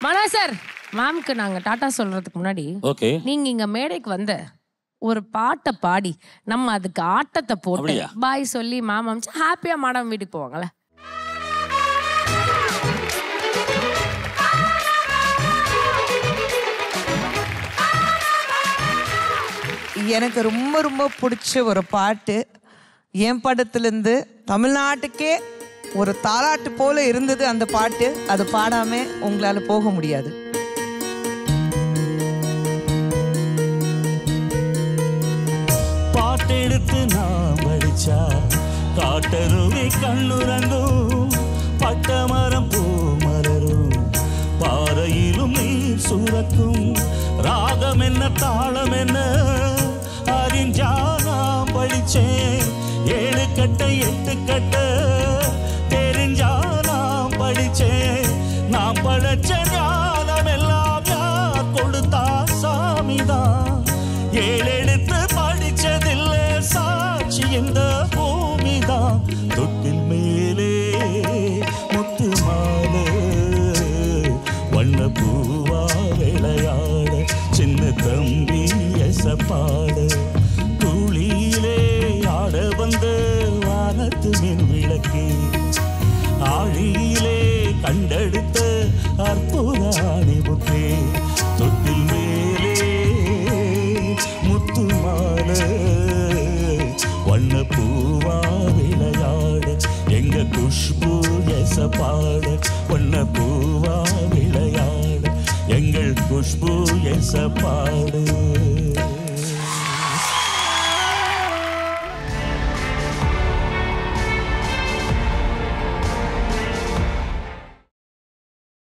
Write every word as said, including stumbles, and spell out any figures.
மனோ sir, மேம்க்கு நாங்க டாடா சொல்றதுக்கு முன்னாடி ஓகே நீங்க இங்க மேடைக்கு வந்த ஒரு பாட்டை பாடி நம்ம அதுக்கு ஆட்டத்தை போட்டு பாய் சொல்லி மேம் அமிச்சு ஹாப்பியா மேடம் வீட்டுக்கு போவாங்கல்ல. எனக்கு ரொம்ப ரொம்ப பிடிச்ச ஒரு பாட்டு, என் படத்துலேருந்து தமிழ்நாட்டுக்கே ஒரு தாலாட்டு போல இருந்தது அந்த பாட்டு. அது பாடாம உங்களால போக முடியாது. பாட்டெடுத்து நான் படிச்சா காட்டருவி கண்ணுறங்கும், பட்டமரம் பூ மலரும், பாறையிலும் நீர் சுரக்கும், ராகம் என்ன தாளம் என்ன அறிஞ்சா நான் படிச்சேன், ஏழு கட்ட எட்டு கட்ட தெரிஞ்சா நான் படிச்சேன், நான் படைச்ச ஞானம் எல்லாம் யார் கொடுத்தா சாமிதான், ஏழெடுத்து படிச்சதில்லை சாட்சி இந்த பூமிதான், தொட்டில் மேலே முத்து மாலை வண்ண பூவா விளையாட சின்ன தம்பி எசப்பாட, துளியிலே ஆட வந்த வானத்து மின் விளக்கு, ஆழியிலே கண்டெடுத்த அற்புத அணிமுத்தே, தொட்டில் மேலே முத்து மாலை வண்ண பூவா விளையாட எங்க குஷ்பு எசப்பாட, வண்ண பூவா விளையாட எங்கள் குஷ்பு எசப்பாடு.